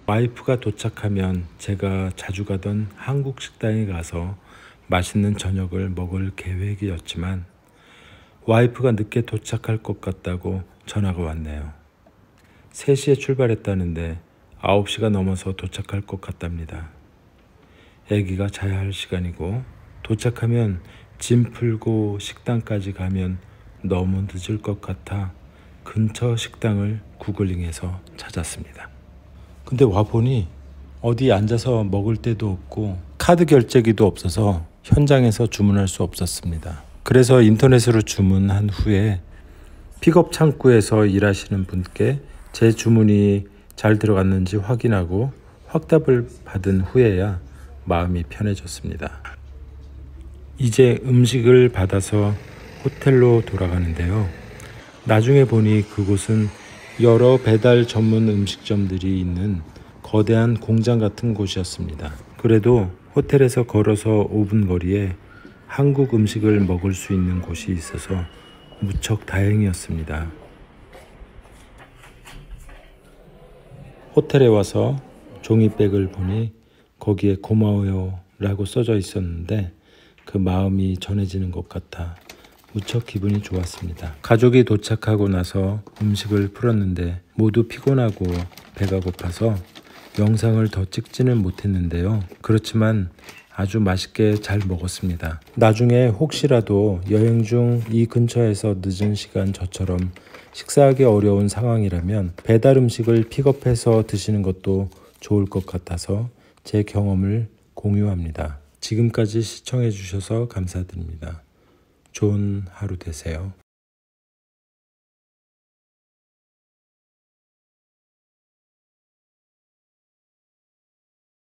와이프가 도착하면 제가 자주 가던 한국 식당에 가서 맛있는 저녁을 먹을 계획이었지만 와이프가 늦게 도착할 것 같다고 전화가 왔네요. 3시에 출발했다는데 9시가 넘어서 도착할 것 같답니다. 애기가 자야 할 시간이고 도착하면 짐 풀고 식당까지 가면 너무 늦을 것 같아 근처 식당을 구글링해서 찾았습니다. 근데 와보니 어디 앉아서 먹을 데도 없고 카드 결제기도 없어서 현장에서 주문할 수 없었습니다. 그래서 인터넷으로 주문한 후에 픽업 창구에서 일하시는 분께 제 주문이 잘 들어갔는지 확인하고 확답을 받은 후에야 마음이 편해졌습니다. 이제 음식을 받아서 호텔로 돌아가는데요. 나중에 보니 그곳은 여러 배달 전문 음식점들이 있는 거대한 공장 같은 곳이었습니다. 그래도 호텔에서 걸어서 5분 거리에 한국 음식을 먹을 수 있는 곳이 있어서 무척 다행이었습니다. 호텔에 와서 종이백을 보니 거기에 고마워요 라고 써져 있었는데 그 마음이 전해지는 것 같아 무척 기분이 좋았습니다. 가족이 도착하고 나서 음식을 풀었는데 모두 피곤하고 배가 고파서 영상을 더 찍지는 못했는데요. 그렇지만 아주 맛있게 잘 먹었습니다. 나중에 혹시라도 여행 중 이 근처에서 늦은 시간 저처럼 식사하기 어려운 상황이라면 배달 음식을 픽업해서 드시는 것도 좋을 것 같아서 제 경험을 공유합니다. 지금까지 시청해 주셔서 감사드립니다. 좋은 하루 되세요.